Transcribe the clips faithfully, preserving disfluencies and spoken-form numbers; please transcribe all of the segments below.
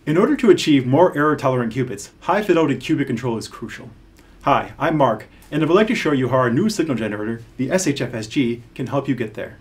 In order to achieve more error-tolerant qubits, high-fidelity qubit control is crucial. Hi, I'm Mark, and I would like to show you how our new signal generator, the S H F S G, can help you get there.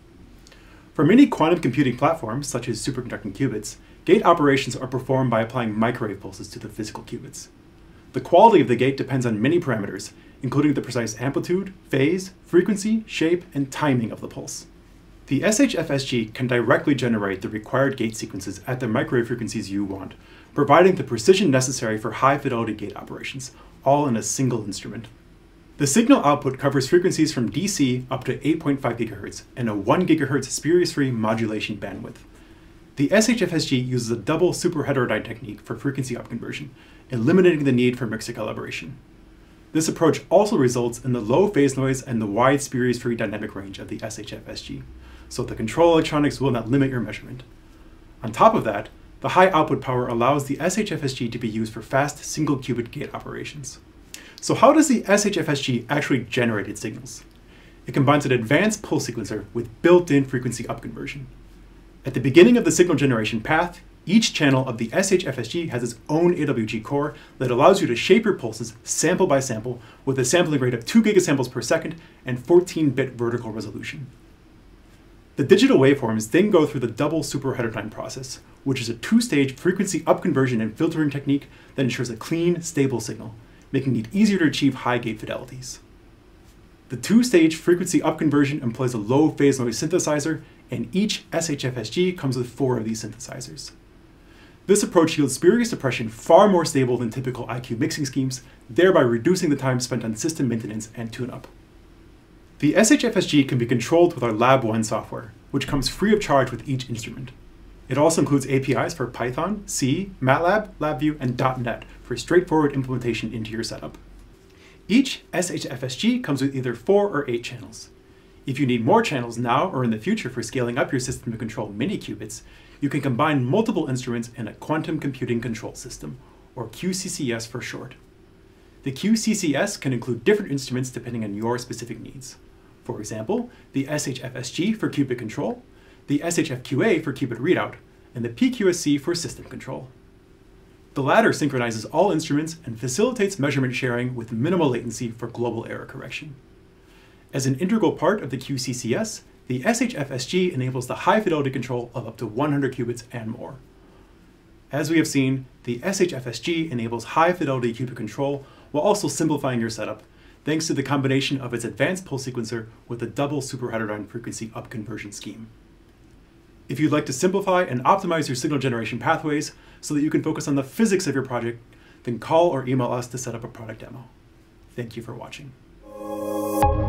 For many quantum computing platforms, such as superconducting qubits, gate operations are performed by applying microwave pulses to the physical qubits. The quality of the gate depends on many parameters, including the precise amplitude, phase, frequency, shape, and timing of the pulse. The S H F S G can directly generate the required gate sequences at the microwave frequencies you want, providing the precision necessary for high-fidelity gate operations, all in a single instrument. The signal output covers frequencies from D C up to eight point five gigahertz and a one gigahertz spurious-free modulation bandwidth. The S H F S G uses a double super-heterodyne technique for frequency upconversion, eliminating the need for mixer calibration. This approach also results in the low phase noise and the wide spurious-free dynamic range of the S H F S G, so the control electronics will not limit your measurement. On top of that, the high output power allows the S H F S G to be used for fast single qubit gate operations. So how does the S H F S G actually generate its signals? It combines an advanced pulse sequencer with built-in frequency upconversion. At the beginning of the signal generation path, each channel of the S H F S G has its own A W G core that allows you to shape your pulses sample by sample with a sampling rate of two gigasamples per second and fourteen bit vertical resolution. The digital waveforms then go through the double super-heterodyne process, which is a two-stage frequency upconversion and filtering technique that ensures a clean, stable signal, making it easier to achieve high gate fidelities. The two-stage frequency upconversion employs a low phase noise synthesizer, and each S H F S G comes with four of these synthesizers. This approach yields spurious suppression far more stable than typical I Q mixing schemes, thereby reducing the time spent on system maintenance and tune-up. The S H F S G can be controlled with our Lab one software, which comes free of charge with each instrument. It also includes A P Is for Python, C, MATLAB, LabVIEW, and dot net for straightforward implementation into your setup. Each S H F S G comes with either four or eight channels. If you need more channels now or in the future for scaling up your system to control many qubits, you can combine multiple instruments in a quantum computing control system, or Q C C S for short. The Q C C S can include different instruments depending on your specific needs. For example, the S H F S G for qubit control, the S H F Q A for qubit readout, and the P Q S C for system control. The latter synchronizes all instruments and facilitates measurement sharing with minimal latency for global error correction. As an integral part of the Q C C S, the S H F S G enables the high fidelity control of up to one hundred qubits and more. As we have seen, the S H F S G enables high fidelity qubit control while also simplifying your setup, thanks to the combination of its advanced pulse sequencer with a double super-heterodyne frequency upconversion scheme. If you'd like to simplify and optimize your signal generation pathways so that you can focus on the physics of your project, then call or email us to set up a product demo. Thank you for watching.